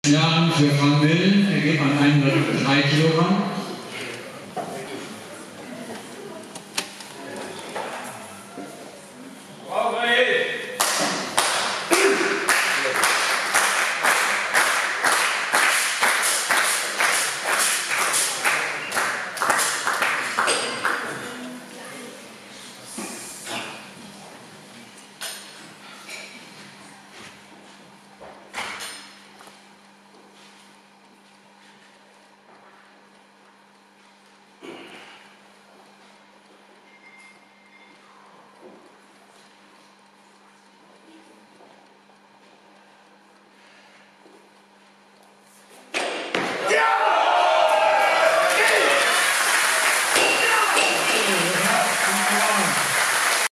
Jahren für Van Millen, er geht an 103 Kilo ran.